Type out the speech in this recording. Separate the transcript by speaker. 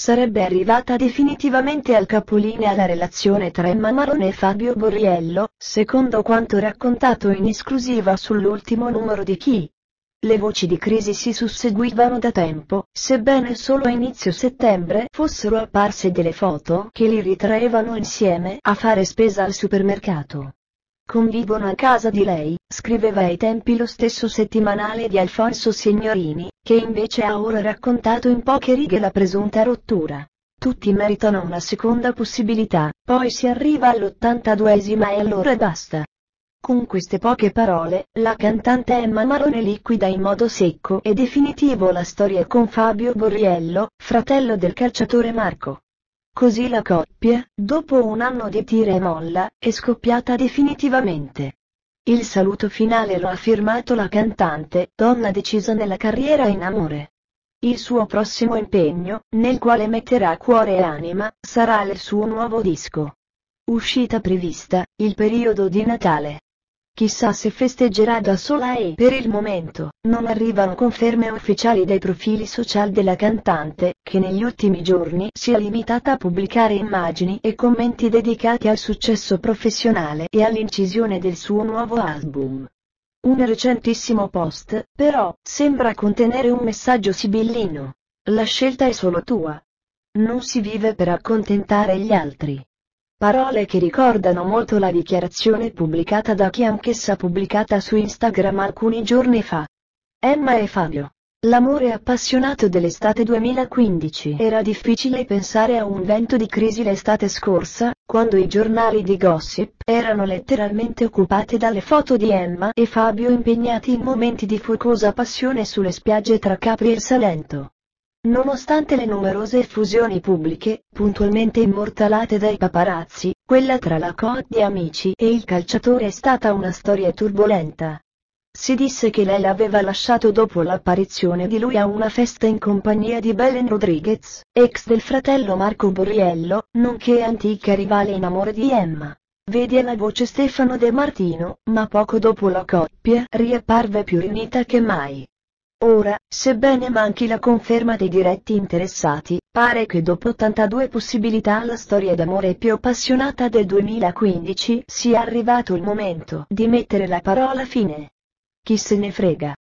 Speaker 1: sarebbe arrivata definitivamente al capolinea la relazione tra Emma Marrone e Fabio Borriello, secondo quanto raccontato in esclusiva sull'ultimo numero di Chi. Le voci di crisi si susseguivano da tempo, sebbene solo a inizio settembre fossero apparse delle foto che li ritraevano insieme a fare spesa al supermercato. Convivono a casa di lei, scriveva ai tempi lo stesso settimanale di Alfonso Signorini, che invece ha ora raccontato in poche righe la presunta rottura. Tutti meritano una seconda possibilità, poi si arriva all'82esima e allora basta. Con queste poche parole, la cantante Emma Marrone liquida in modo secco e definitivo la storia con Fabio Borriello, fratello del calciatore Marco. Così la coppia, dopo un anno di tira e molla, è scoppiata definitivamente. Il saluto finale lo ha firmato la cantante, donna decisa nella carriera in amore. Il suo prossimo impegno, nel quale metterà cuore e anima, sarà il suo nuovo disco. Uscita prevista, il periodo di Natale. Chissà se festeggerà da sola e per il momento non arrivano conferme ufficiali dai profili social della cantante, che negli ultimi giorni si è limitata a pubblicare immagini e commenti dedicati al successo professionale e all'incisione del suo nuovo album. Un recentissimo post, però, sembra contenere un messaggio sibillino. La scelta è solo tua. Non si vive per accontentare gli altri. Parole che ricordano molto la dichiarazione pubblicata da Chi, anch'essa pubblicata su Instagram alcuni giorni fa. Emma e Fabio. L'amore appassionato dell'estate 2015. Era difficile pensare a un vento di crisi l'estate scorsa, quando i giornali di gossip erano letteralmente occupati dalle foto di Emma e Fabio impegnati in momenti di focosa passione sulle spiagge tra Capri e il Salento. Nonostante le numerose effusioni pubbliche, puntualmente immortalate dai paparazzi, quella tra la coppia di amici e il calciatore è stata una storia turbolenta. Si disse che lei l'aveva lasciato dopo l'apparizione di lui a una festa in compagnia di Belen Rodriguez, ex del fratello Marco Borriello, nonché antica rivale in amore di Emma. Vedi alla voce Stefano De Martino, ma poco dopo la coppia riapparve più riunita che mai. Ora, sebbene manchi la conferma dei diretti interessati, pare che dopo 82 possibilità alla storia d'amore più appassionata del 2015 sia arrivato il momento di mettere la parola fine. Chi se ne frega.